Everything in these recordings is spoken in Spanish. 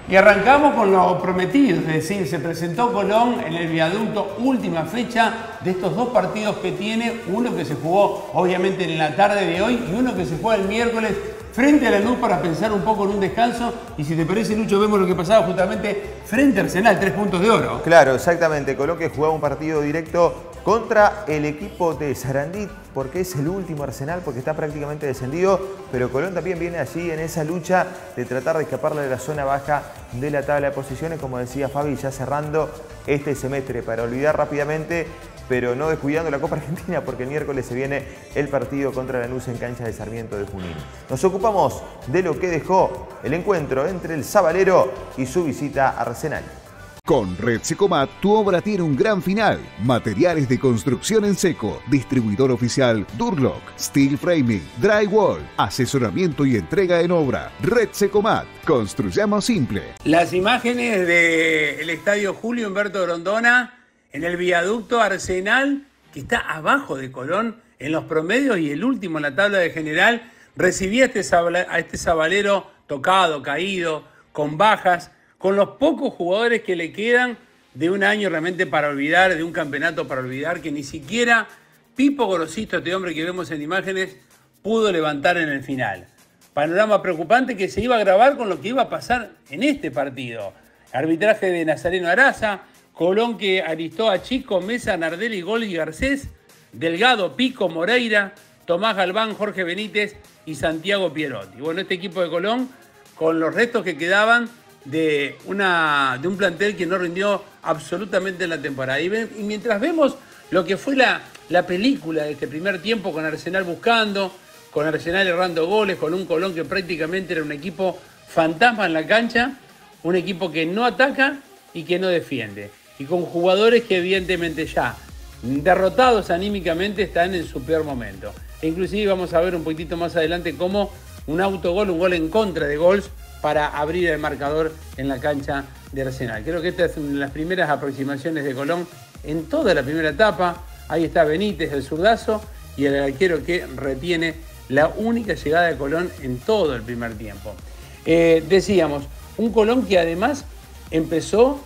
Y arrancamos con lo prometido, es decir, se presentó Colón en el viaducto, última fecha de estos dos partidos que tiene, uno que se jugó obviamente en la tarde de hoy y uno que se juega el miércoles frente a Lanús para pensar un poco en un descanso. Y si te parece, Lucho, vemos lo que pasaba justamente frente a Arsenal, 3 puntos de oro. Claro, exactamente. Colón que jugaba un partido directo contra el equipo de Sarandí, porque es el último Arsenal, porque está prácticamente descendido, pero Colón también viene allí en esa lucha de tratar de escaparle de la zona baja de la tabla de posiciones, como decía Fabi, ya cerrando este semestre para olvidar rápidamente, pero no descuidando la Copa Argentina, porque el miércoles se viene el partido contra Lanús en cancha de Sarmiento de Junín. Nos ocupamos de lo que dejó el encuentro entre el Sabalero y su visita a Arsenal. Con Red Secomat, tu obra tiene un gran final. Materiales de construcción en seco. Distribuidor oficial Durlock, Steel Framing, Drywall, asesoramiento y entrega en obra. Red Secomat. Construyamos simple. Las imágenes del estadio Julio Humberto Grondona en el viaducto Arsenal, que está abajo de Colón en los promedios y el último en la tabla de general, recibía a este Sabalero tocado, caído, con bajas, con los pocos jugadores que le quedan de un año realmente para olvidar, de un campeonato para olvidar, que ni siquiera Pipo Gorosito, este hombre que vemos en imágenes, pudo levantar en el final. Panorama preocupante que se iba a grabar con lo que iba a pasar en este partido. Arbitraje de Nazareno Araza, Colón que alistó a Chico, Mesa, Nardelli, Gol y Garcés, Delgado, Pico, Moreira, Tomás Galván, Jorge Benítez y Santiago Pierotti. Bueno, este equipo de Colón, con los restos que quedaban de un plantel que no rindió absolutamente en la temporada. Y mientras vemos lo que fue la película de este primer tiempo, con Arsenal buscando, con Arsenal errando goles, con un Colón que prácticamente era un equipo fantasma en la cancha, un equipo que no ataca y que no defiende, y con jugadores que evidentemente ya derrotados anímicamente están en su peor momento. E inclusive vamos a ver un poquitito más adelante cómo un autogol, un gol en contra de Gols, para abrir el marcador en la cancha de Arsenal. Creo que esta es una de las primeras aproximaciones de Colón en toda la primera etapa. Ahí está Benítez, el zurdazo, y el arquero que retiene la única llegada de Colón en todo el primer tiempo. Decíamos, un Colón que además empezó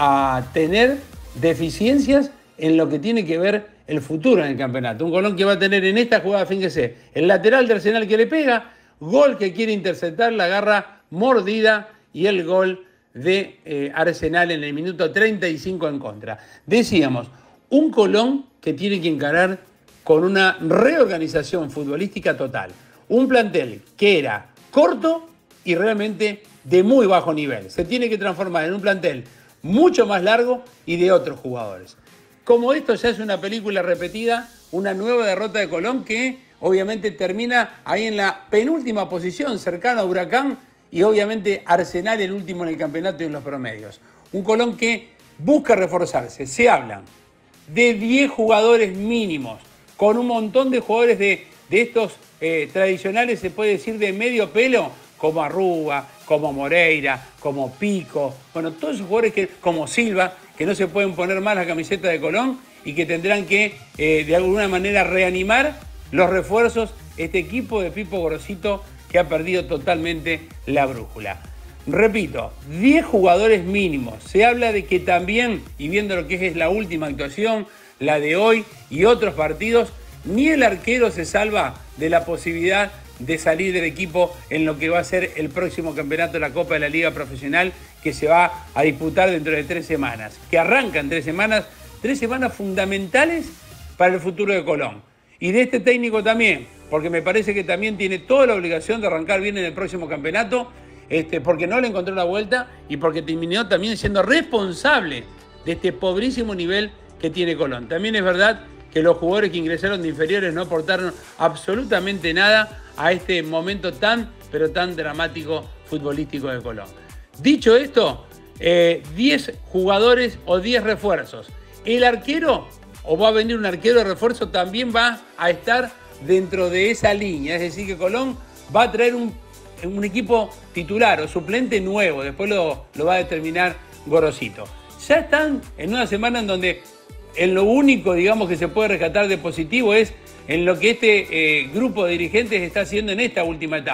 a tener deficiencias en lo que tiene que ver el futuro en el campeonato. Un Colón que va a tener en esta jugada, fíjense, el lateral de Arsenal que le pega, Gol que quiere interceptar, la agarra mordida y el gol de Arsenal en el minuto 35 en contra. Decíamos, un Colón que tiene que encarar con una reorganización futbolística total. Un plantel que era corto y realmente de muy bajo nivel. Se tiene que transformar en un plantel mucho más largo y de otros jugadores. Como esto ya es una película repetida, una nueva derrota de Colón que obviamente termina ahí en la penúltima posición, cercano a Huracán, y obviamente Arsenal el último en el campeonato y en los promedios. Un Colón que busca reforzarse. Se hablan de 10 jugadores mínimos, con un montón de jugadores de estos tradicionales, se puede decir, de medio pelo, como Arruga, como Moreira, como Pico, bueno, todos esos jugadores como Silva, que no se pueden poner más la camiseta de Colón y que tendrán que de alguna manera reanimar los refuerzos, este equipo de Pipo Gorosito que ha perdido totalmente la brújula. Repito, 10 jugadores mínimos. Se habla de que también, y viendo lo que es la última actuación, la de hoy y otros partidos, ni el arquero se salva de la posibilidad de salir del equipo en lo que va a ser el próximo campeonato de la Copa de la Liga Profesional, que se va a disputar dentro de 3 semanas, que arrancan 3 semanas fundamentales para el futuro de Colón. Y de este técnico también, porque me parece que también tiene toda la obligación de arrancar bien en el próximo campeonato, porque no le encontró la vuelta y porque terminó también siendo responsable de este pobrísimo nivel que tiene Colón. También es verdad que los jugadores que ingresaron de inferiores no aportaron absolutamente nada a este momento tan, pero tan dramático futbolístico de Colón. Dicho esto, 10 jugadores o 10 refuerzos. El arquero, o va a venir un arquero de refuerzo, también va a estar dentro de esa línea. Es decir, que Colón va a traer un equipo titular o suplente nuevo. Después lo va a determinar Gorosito. Ya están en una semana en donde en lo único, digamos, que se puede rescatar de positivo es en lo que este grupo de dirigentes está haciendo en esta última etapa.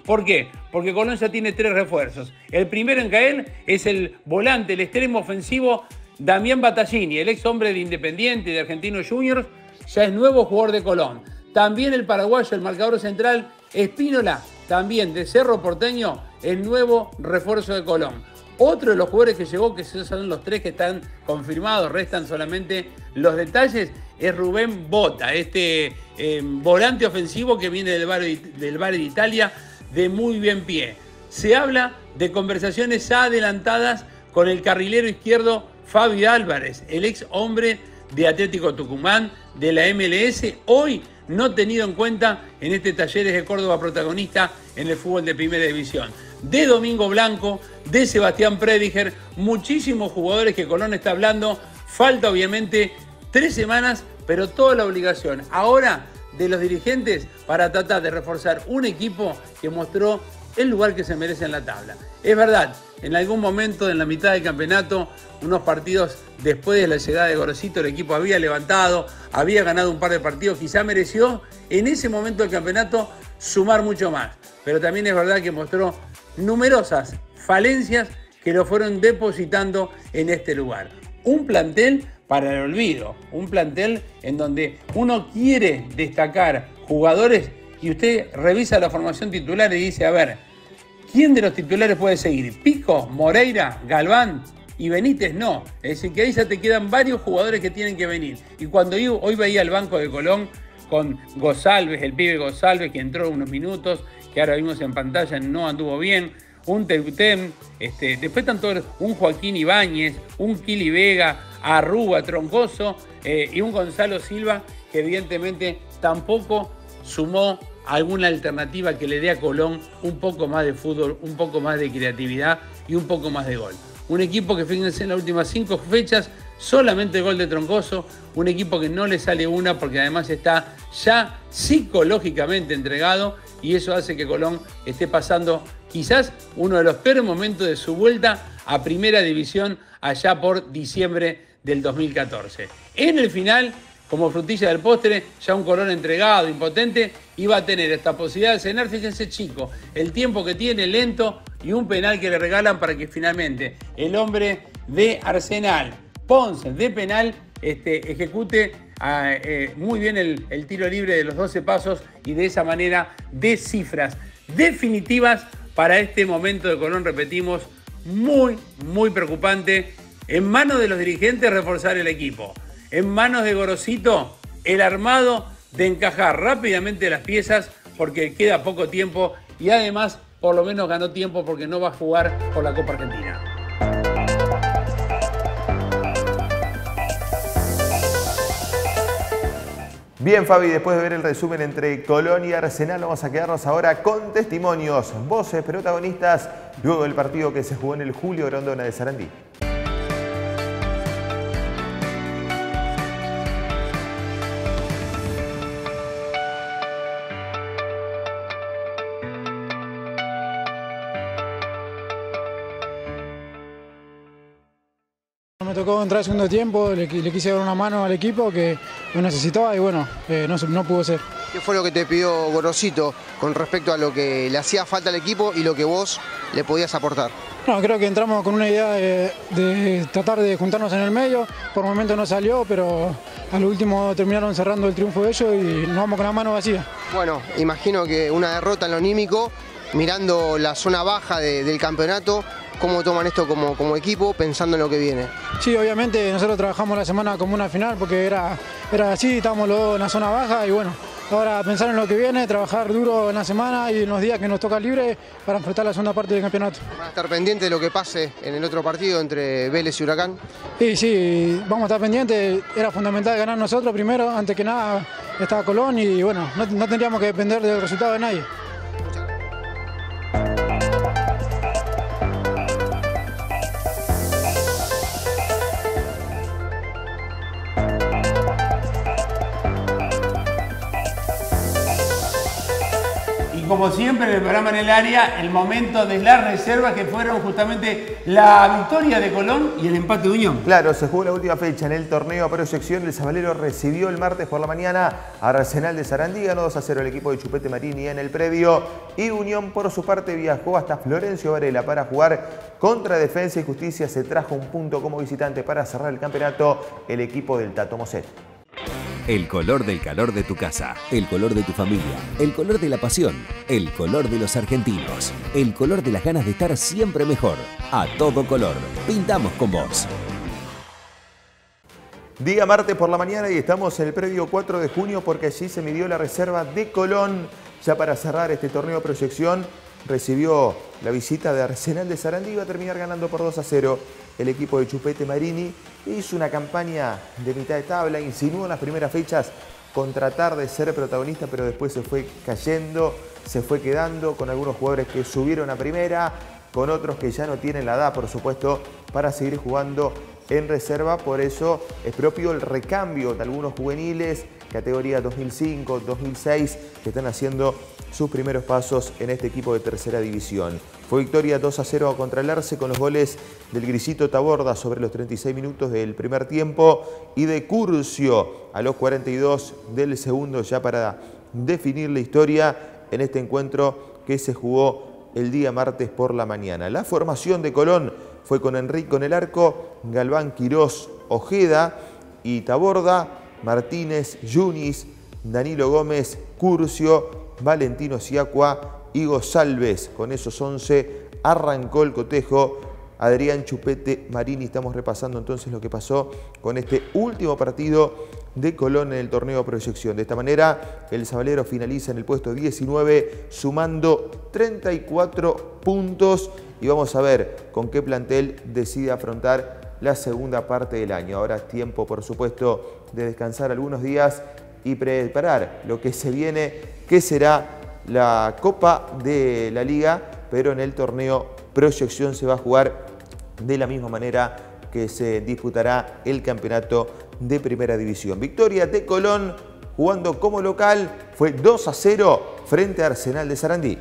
¿Por qué? Porque Colón ya tiene 3 refuerzos. El primero en caer es el volante, el extremo ofensivo Damián Battaglini, el ex hombre de Independiente y de Argentinos Juniors, ya es nuevo jugador de Colón. También el paraguayo, el marcador central, Espínola, también de Cerro Porteño, el nuevo refuerzo de Colón. Otro de los jugadores que llegó, que son los 3 que están confirmados, restan solamente los detalles, es Rubén Botta, este volante ofensivo que viene del Bari de Italia, de muy bien pie. Se habla de conversaciones adelantadas con el carrilero izquierdo Fabi Álvarez, el ex hombre de Atlético Tucumán, de la MLS, hoy no tenido en cuenta en este Talleres de Córdoba protagonista en el fútbol de primera división. De Domingo Blanco, de Sebastián Prediger, muchísimos jugadores que Colón está hablando. Falta obviamente 3 semanas, pero toda la obligación ahora de los dirigentes para tratar de reforzar un equipo que mostró el lugar que se merece en la tabla. Es verdad, en algún momento en la mitad del campeonato, unos partidos después de la llegada de Gorosito, el equipo había levantado, había ganado un par de partidos, quizá mereció en ese momento del campeonato sumar mucho más. Pero también es verdad que mostró numerosas falencias que lo fueron depositando en este lugar. Un plantel para el olvido, un plantel en donde uno quiere destacar jugadores y usted revisa la formación titular y dice, a ver, ¿quién de los titulares puede seguir? ¿Pico, Moreira, Galván y Benítez? No. Es decir, que ahí ya te quedan varios jugadores que tienen que venir. Y cuando hoy veía el banco de Colón con González, el pibe González, que entró unos minutos, que ahora vimos en pantalla, no anduvo bien, un Teutem, después están todos, un Joaquín Ibáñez, un Kili Vega, Arrúa, Troncoso, y un Gonzalo Silva, que evidentemente tampoco sumó alguna alternativa que le dé a Colón un poco más de fútbol, un poco más de creatividad y un poco más de gol. Un equipo que, fíjense, en las últimas 5 fechas, solamente gol de Troncoso, un equipo que no le sale una porque además está ya psicológicamente entregado y eso hace que Colón esté pasando quizás uno de los peores momentos de su vuelta a Primera División allá por diciembre del 2014. En el final, como frutilla del postre, ya un Colón entregado, impotente, iba a tener esta posibilidad de cenar. Fíjense, chico, el tiempo que tiene, lento, y un penal que le regalan para que finalmente el hombre de Arsenal, Ponce, de penal, ejecute muy bien el tiro libre de los 12 pasos y de esa manera dé cifras definitivas para este momento de Colón, repetimos, muy, muy preocupante. En manos de los dirigentes reforzar el equipo. En manos de Gorosito, el armado de encajar rápidamente las piezas porque queda poco tiempo y además por lo menos ganó tiempo porque no va a jugar por la Copa Argentina. Bien, Fabi, después de ver el resumen entre Colón y Arsenal, vamos a quedarnos ahora con testimonios, voces protagonistas, luego del partido que se jugó en el Julio Grondona de Sarandí. Me tocó entrar al segundo tiempo, le quise dar una mano al equipo que lo necesitaba y bueno, no pudo ser. ¿Qué fue lo que te pidió Gorosito con respecto a lo que le hacía falta al equipo y lo que vos le podías aportar? No, creo que entramos con una idea de tratar de juntarnos en el medio, por el momento no salió, pero al último terminaron cerrando el triunfo de ellos y nos vamos con la mano vacía. Bueno, imagino que una derrota en lo anímico, mirando la zona baja del campeonato, ¿cómo toman esto como equipo pensando en lo que viene? Sí, obviamente nosotros trabajamos la semana como una final porque era así, estábamos los dos en la zona baja y bueno, ahora pensar en lo que viene, trabajar duro en la semana y en los días que nos toca libre para enfrentar la segunda parte del campeonato. ¿Van a estar pendientes de lo que pase en el otro partido entre Vélez y Huracán? Sí, vamos a estar pendientes, era fundamental ganar nosotros primero, antes que nada estaba Colón y bueno, no tendríamos que depender del resultado de nadie. como siempre en el programa En el Área, el momento de las reservas que fueron justamente la victoria de Colón y el empate de Unión. Claro, se jugó la última fecha en el torneo proyección. El Sabalero recibió el martes por la mañana a Arsenal de Sarandí, ganó 2-0 el equipo de Chupete Marini en el predio. Y Unión, por su parte, viajó hasta Florencio Varela para jugar contra Defensa y Justicia. Se trajo un punto como visitante para cerrar el campeonato el equipo del Tato Moset. El color del calor de tu casa, el color de tu familia, el color de la pasión, el color de los argentinos, el color de las ganas de estar siempre mejor. A todo color, pintamos con vos. Día martes por la mañana y estamos en el predio 4 de junio porque allí se midió la reserva de Colón. Ya para cerrar este torneo proyección recibió la visita de Arsenal de Sarandí y va a terminar ganando por 2-0 el equipo de Chupete Marini. Hizo una campaña de mitad de tabla, insinuó en las primeras fechas con tratar de ser protagonista, pero después se fue cayendo, se fue quedando con algunos jugadores que subieron a primera, con otros que ya no tienen la edad, por supuesto, para seguir jugando en reserva. Por eso es propio el recambio de algunos juveniles, categoría 2005, 2006, que están haciendo sus primeros pasos en este equipo de tercera división. Fue victoria 2-0 contra el Arce con los goles del Grisito Taborda sobre los 36 minutos del primer tiempo y de Curcio a los 42 del segundo, ya para definir la historia en este encuentro que se jugó el día martes por la mañana. La formación de Colón fue con Enrique en el arco, Galván, Quirós, Ojeda y Taborda, Martínez, Yunis, Danilo Gómez, Curcio, Valentino Siacua y González. Con esos 11 arrancó el cotejo. Adrián Chupete Marini. Estamos repasando entonces lo que pasó con este último partido de Colón en el torneo proyección. De esta manera, el Sabalero finaliza en el puesto 19, sumando 34 puntos. Y vamos a ver con qué plantel decide afrontar la segunda parte del año. Ahora es tiempo, por supuesto, de descansar algunos días y preparar lo que se viene, que será la Copa de la Liga, pero en el torneo proyección se va a jugar de la misma manera que se disputará el campeonato de primera división. Victoria de Colón jugando como local, fue 2-0 frente a Arsenal de Sarandí.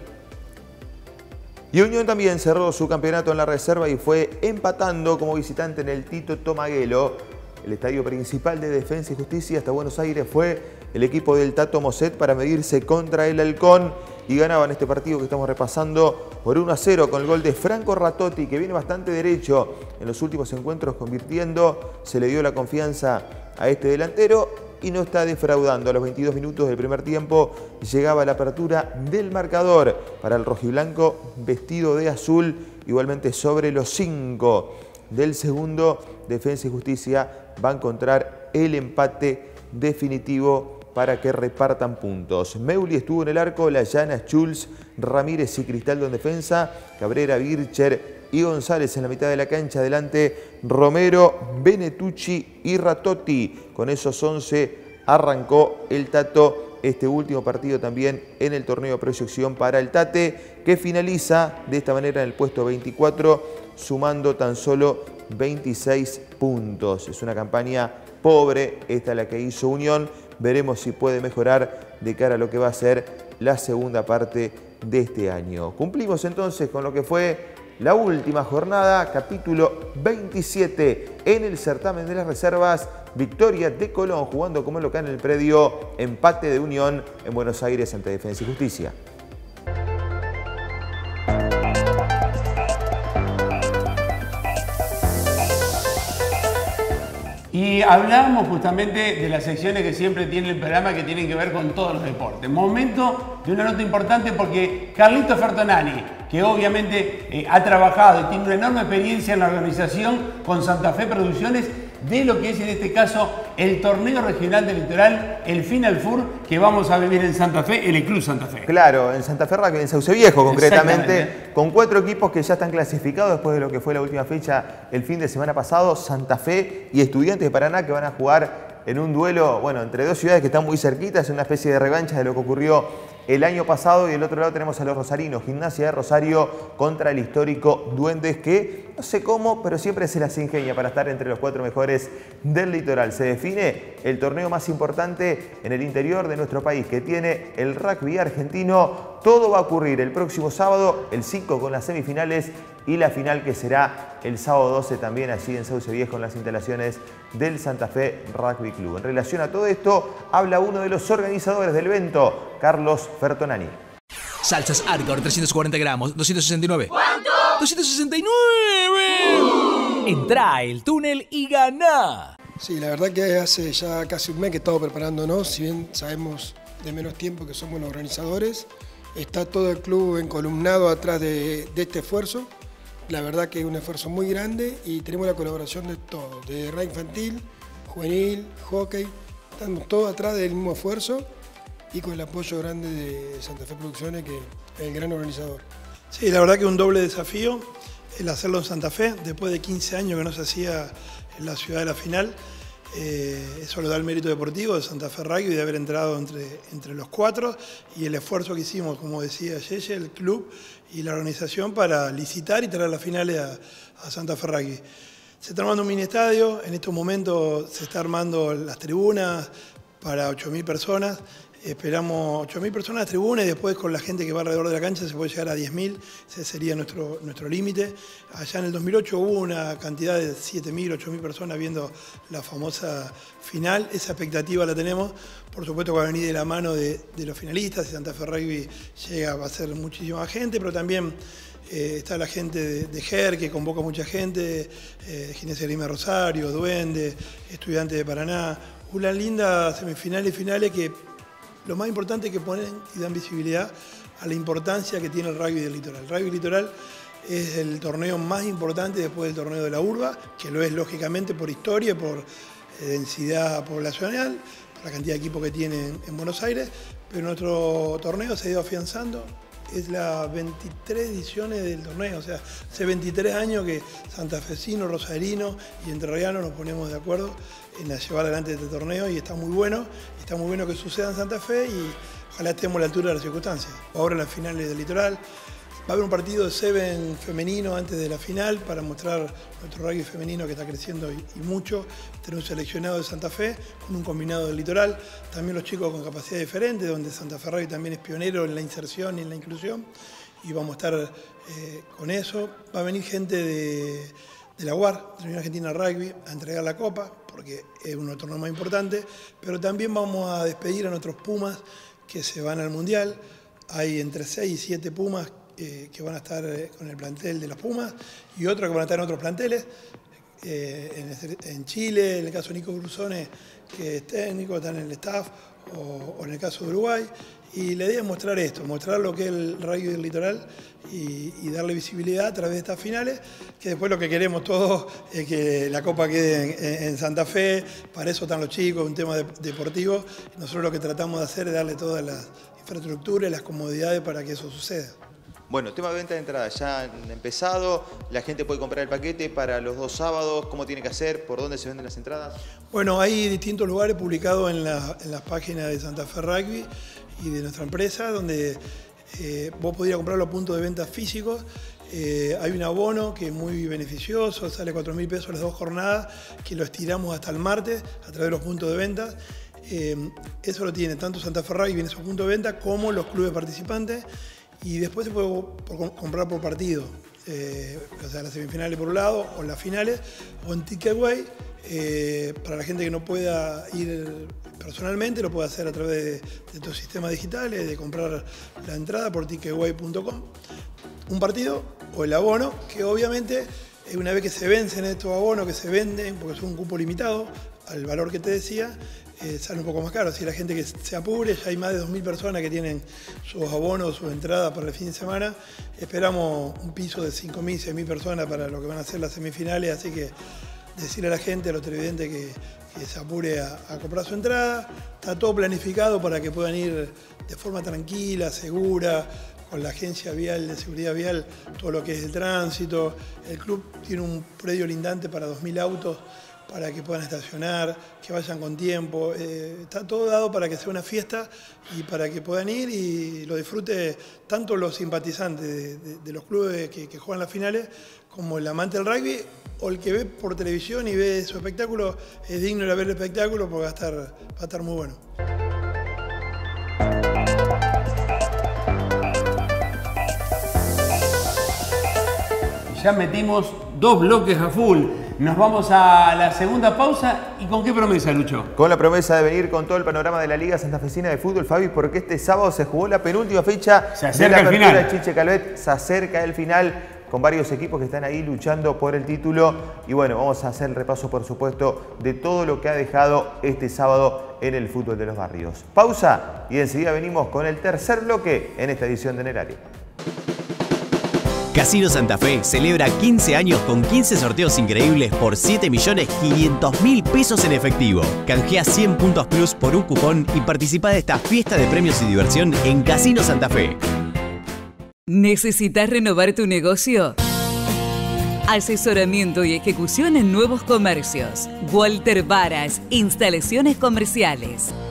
Y Unión también cerró su campeonato en la reserva y fue empatando como visitante en el Tito Tomaguelo. El estadio principal de Defensa y Justicia hasta Buenos Aires fue el equipo del Tato Moset para medirse contra el Halcón y ganaban este partido que estamos repasando por 1-0 con el gol de Franco Ratotti, que viene bastante derecho en los últimos encuentros convirtiendo. Se le dio la confianza a este delantero y no está defraudando. A los 22 minutos del primer tiempo llegaba la apertura del marcador para el rojiblanco vestido de azul. Igualmente sobre los 5 del segundo, Defensa y Justicia va a encontrar el empate definitivo para que repartan puntos. Meuli estuvo en el arco, Layana, Schulz, Ramírez y Cristaldo en defensa, Cabrera, Bircher y González en la mitad de la cancha. Adelante Romero, Benetucci y Ratotti. Con esos 11 arrancó el Tato este último partido también en el torneo proyección para el Tate, que finaliza de esta manera en el puesto 24, sumando tan solo 26 puntos. Es una campaña pobre, esta es la que hizo Unión. Veremos si puede mejorar de cara a lo que va a ser la segunda parte de este año. Cumplimos entonces con lo que fue la última jornada, capítulo 27 en el certamen de las reservas. Victoria de Colón jugando como local en el predio, empate de Unión en Buenos Aires ante Defensa y Justicia. Y hablábamos justamente de las secciones que siempre tiene el programa que tienen que ver con todos los deportes. Momento de una nota importante porque Carlito Fertonani, que obviamente ha trabajado y tiene una enorme experiencia en la organización con Santa Fe Producciones de lo que es en este caso el torneo regional del litoral, el Final Four, que vamos a vivir en Santa Fe, en el Club Santa Fe. Claro, en Santa Fe, en Sauce Viejo concretamente, con 4 equipos que ya están clasificados después de lo que fue la última fecha el fin de semana pasado, Santa Fe y Estudiantes de Paraná, que van a jugar en un duelo, bueno, entre dos ciudades que están muy cerquitas, en una especie de revancha de lo que ocurrió el año pasado. Y del otro lado tenemos a los rosarinos, Gimnasia de Rosario contra el histórico Duendes, que no sé cómo, pero siempre se las ingenia para estar entre los 4 mejores del litoral. Se define el torneo más importante en el interior de nuestro país que tiene el rugby argentino. Todo va a ocurrir el próximo sábado, el 5 con las semifinales y la final que será el sábado 12 también allí en Sauce Viejo en las instalaciones del Santa Fe Rugby Club. En relación a todo esto, habla uno de los organizadores del evento, Carlos Fertonani. Salsas Arcor, 340 gramos, 269. ¿Cuánto? 269. Entrá el túnel y ganá. Sí, la verdad que hace ya casi un mes que estamos preparándonos, si bien sabemos de menos tiempo que somos los organizadores. Está todo el club encolumnado atrás de este esfuerzo. La verdad que es un esfuerzo muy grande y tenemos la colaboración de todos, de rugby infantil, juvenil, hockey. Estamos todos atrás del mismo esfuerzo y con el apoyo grande de Santa Fe Producciones, que es el gran organizador. Sí, la verdad que un doble desafío el hacerlo en Santa Fe, después de 15 años que no se hacía en la ciudad de la final. Eso le da el mérito deportivo de Santa Fe Rugby de haber entrado entre los 4 y el esfuerzo que hicimos, como decía Yeye, el club y la organización para licitar y traer las finales a Santa Fe Rugby. Se está armando un mini estadio, en estos momentos se está armando las tribunas para 8.000 personas. Esperamos 8.000 personas en las tribunas y después con la gente que va alrededor de la cancha se puede llegar a 10.000, ese sería nuestro límite. Allá en el 2008 hubo una cantidad de 7.000, 8.000 personas viendo la famosa final, esa expectativa la tenemos, por supuesto que va a venir de la mano de los finalistas, y Santa Fe Rugby llega va a ser muchísima gente, pero también está la gente de GER, que convoca mucha gente, Gimnasia de Rosario, Duende, Estudiantes de Paraná, una linda semifinales y finales que lo más importante es que ponen y dan visibilidad a la importancia que tiene el rugby del litoral. El rugby litoral es el torneo más importante después del torneo de la urba, que lo es lógicamente por historia, por densidad poblacional, por la cantidad de equipos que tiene en Buenos Aires, pero nuestro torneo se ha ido afianzando. Es la 23 ediciones del torneo, o sea, hace 23 años que santafesinos, rosarinos y entrerrianos nos ponemos de acuerdo en llevar adelante este torneo y está muy bueno que suceda en Santa Fe y ojalá estemos a la altura de las circunstancias. Ahora en las finales del litoral va a haber un partido de Seven femenino antes de la final para mostrar nuestro rugby femenino que está creciendo y mucho. Tenemos un seleccionado de Santa Fe con un combinado del litoral. También los chicos con capacidad diferente, donde Santa Fe Rugby también es pionero en la inserción y en la inclusión. Y vamos a estar con eso. Va a venir gente de la UAR, de la Unión Argentina Rugby, a entregar la copa, porque es uno de los torneos más importantes. Pero también vamos a despedir a nuestros Pumas que se van al Mundial. Hay entre 6 y 7 Pumas que van a estar con el plantel de los Pumas y otros que van a estar en otros planteles, en Chile, en el caso de Nico Brusone, que es técnico, está en el staff, o en el caso de Uruguay. Y la idea es mostrar esto, mostrar lo que es el rugby del litoral y darle visibilidad a través de estas finales, que después lo que queremos todos es que la Copa quede en Santa Fe, para eso están los chicos, un tema deportivo. Nosotros lo que tratamos de hacer es darle todas las infraestructuras y las comodidades para que eso suceda. Bueno, tema de venta de entradas, ya han empezado, la gente puede comprar el paquete para los 2 sábados, ¿cómo tiene que hacer? ¿Por dónde se venden las entradas? Bueno, hay distintos lugares publicados en las páginas de Santa Fe Rugby y de nuestra empresa, donde vos podrías comprar los puntos de venta físicos. Hay un abono que es muy beneficioso, sale 4.000 pesos las 2 jornadas, que lo estiramos hasta el martes a través de los puntos de venta. Eso lo tiene tanto Santa Fe Rugby en esos puntos de venta como los clubes participantes. Y después se puede comprar por partido, o sea, las semifinales por un lado, o las finales, o en Ticketway. Para la gente que no pueda ir personalmente, lo puede hacer a través de estos sistemas digitales, de comprar la entrada por ticketway.com. Un partido o el abono, que obviamente una vez que se vencen estos abonos, que se venden, porque son un cupo limitado, al valor que te decía, sale un poco más caro. Si la gente que se apure, ya hay más de 2.000 personas que tienen sus abonos, sus entradas para el fin de semana. Esperamos un piso de 5.000, 6.000 personas para lo que van a ser las semifinales, así que decirle a la gente, a los televidentes que se apure a comprar su entrada. Está todo planificado para que puedan ir de forma tranquila, segura, con la agencia vial de seguridad vial, todo lo que es el tránsito. El club tiene un predio lindante para 2.000 autos para que puedan estacionar, que vayan con tiempo. Está todo dado para que sea una fiesta y para que puedan ir y lo disfrute tanto los simpatizantes de los clubes que juegan las finales como el amante del rugby o el que ve por televisión y ve su espectáculo. Es digno de ver el espectáculo porque va a estar muy bueno. Ya metimos 2 bloques a full. Nos vamos a la segunda pausa. ¿Y con qué promesa, Lucho? Con la promesa de venir con todo el panorama de la Liga Santafesina de Fútbol, Fabi, porque este sábado se jugó la penúltima fecha de la apertura de Chiche Calvet. Se acerca el final con varios equipos que están ahí luchando por el título. Y bueno, vamos a hacer el repaso, por supuesto, de todo lo que ha dejado este sábado en el fútbol de los barrios. Pausa y enseguida venimos con el tercer bloque en esta edición de En el Área. Casino Santa Fe celebra 15 años con 15 sorteos increíbles por 7.500.000 pesos en efectivo. Canjea 100 puntos plus por un cupón y participa de esta fiesta de premios y diversión en Casino Santa Fe. ¿Necesitas renovar tu negocio? Asesoramiento y ejecución en nuevos comercios. Walter Varas, instalaciones comerciales.